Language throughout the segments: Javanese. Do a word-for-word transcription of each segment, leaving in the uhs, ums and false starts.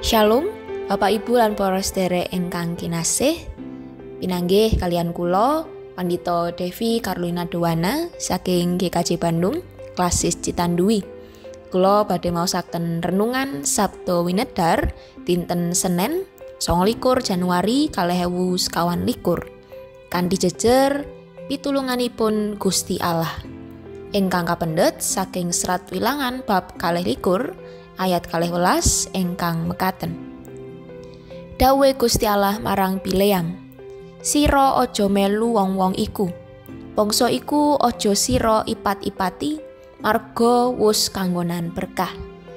Shalom, Bapak Ibu lan para sedherek ingkang kinasih. Pinanggih kalian kula Pandhita Devi Carolina Dewana saking G K J Bandung, Klasis Citandui. Kula badhe maosaken renungan Sabtu Winedar dinten Senin sanga likur Januari kalih ewu sekawan likur. Kanthi jejer pitulunganipun Gusti Allah. Ingkang kapendhet saking Serat Wilangan bab kalih likur ayat kalih welas ingkang mekaten. Dawuhe Gusti Allah marang Bileam, sira aja melu wong-wong iku. Bangsa iku aja sira ipat-ipati, marga wus kanggonan berkah.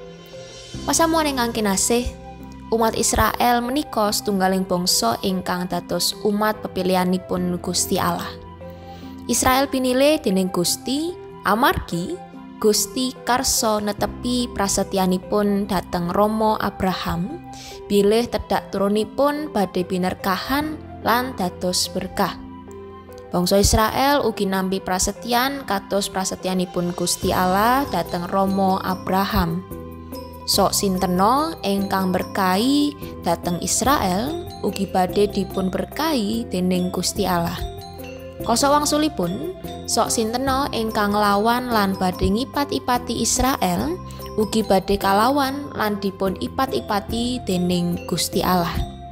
Pasamuan ingkang kinasih, umat Israel menika setunggaling bangsa ingkang dados umat pepilihanipun Gusti Allah. Israel pinilih dening Gusti amargi Gusti karsa netepi prasetyanipun dhateng Rama Abraham, bilih tedhak turunipun badhe binerkahan lan dados berkah. Bangsa Israel ugi nampi prasetyan kados prasetyanipun Gusti Allah dhateng Rama Abraham. Sok sintena ingkang berkahi dhateng Israel ugi badhe dipun berkahi dening Gusti Allah. Koso wangsulipun sok sintena ingkang lawan lan badhe ngipat-ipati Israel ugi badhe kalawan lan dipun ipat-ipati dening Gusti Allah.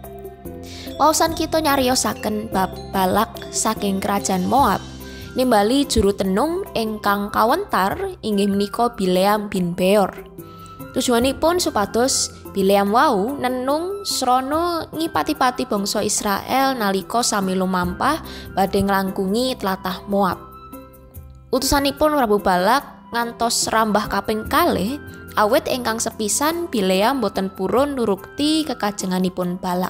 Waosan kita nyariosaken bab Balak saking kerajaan Moab nimbali juru tenung ingkang kawentar inggih menika Bileam bin Beor. Tujuanipun supados Bileam wau nenung srana ngipati-pati bangsa Israel nalika sami lumampah badhe nglangkungi tlatah Moab. Utusanipun Prabu Balak ngantos rambah kaping kalih awit ingkang sepisan Bileam boten purun nurukti kekajenganipun Balak.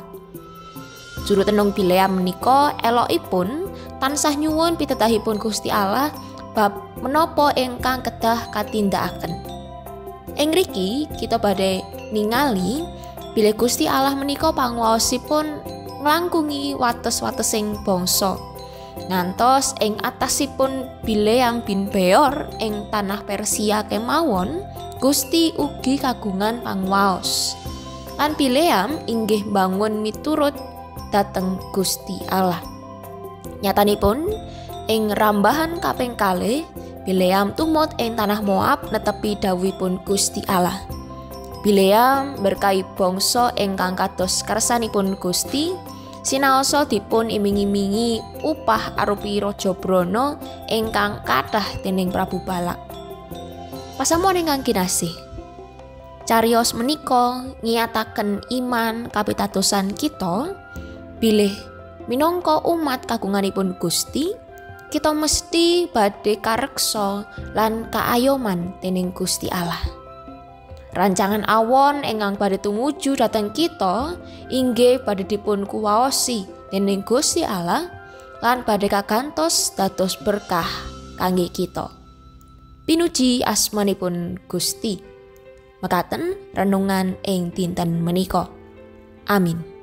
Juru tenung Bileam menika elokipun tansah nyuwun pitedahipun Gusti Allah bab menapa ingkang kedah katindakaken. Ing mriki kita badhe ningali bilih Gusti Allah menika panguwaosipun nglangkungi wates-watesing bangsa. Ngantos ing atasipun Bileam bin Beor ing tanah Persia kemawon Gusti ugi kagungan panguwaos. Lan Bileam inggih mbangun miturut dhateng Gusti Allah. Nyatanipun ing rambahan kaping kalih Bileam tumut ing tanah Moab netepi dawuhipun Gusti Allah. Bileam berkahi bangsa ingkang kados kersanipun Gusti, sinaosa dipun iming-imingi upah arupi raja brana ingkang kathah dening Prabu Balak. Pasamuan ingkang kinasih, cariyos menika ngiyataken iman kapitadosan kita bilih minangka umat kagunganipun Gusti. Kita mesti badhe kareksa lan kaayoman dening Gusti Allah. Rancangan awon ingkang badhe tumuju dhateng kita inggih badhe dipun kuwaosi dening Gusti Allah lan badhe kagantos dados berkah kangge kita. Pinuji asmanipun Gusti. Mekaten renungan ing dinten menika. Amin.